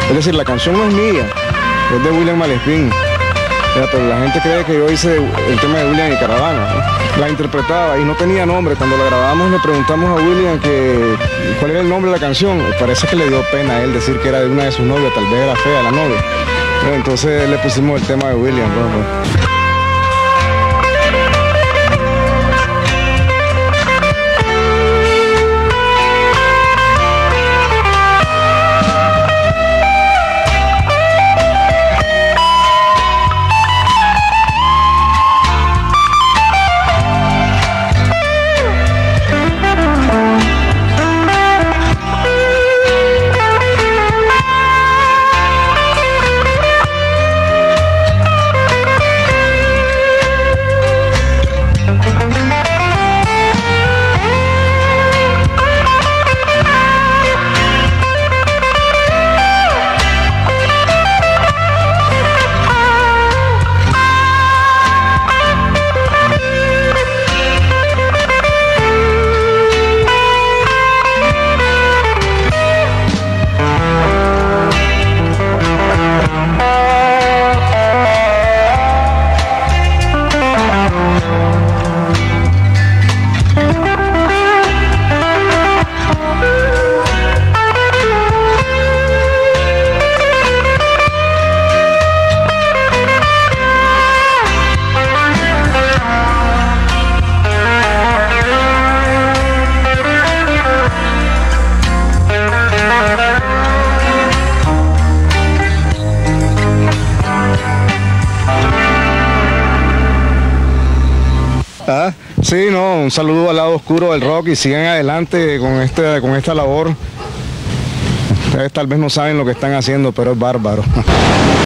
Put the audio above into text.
Es decir, la canción no es mía, es de William Malespín. Pero la gente cree que yo hice el tema de William y Caravana, ¿no? La interpretaba y no tenía nombre. Cuando la grabamos le preguntamos a William cuál era el nombre de la canción. Parece que le dio pena a él decir que era de una de sus novias, tal vez era fea la novia. Pero entonces le pusimos el tema de William. Pues. Sí, no, un saludo al lado oscuro del rock y sigan adelante con esta labor. Ustedes tal vez no saben lo que están haciendo, pero es bárbaro.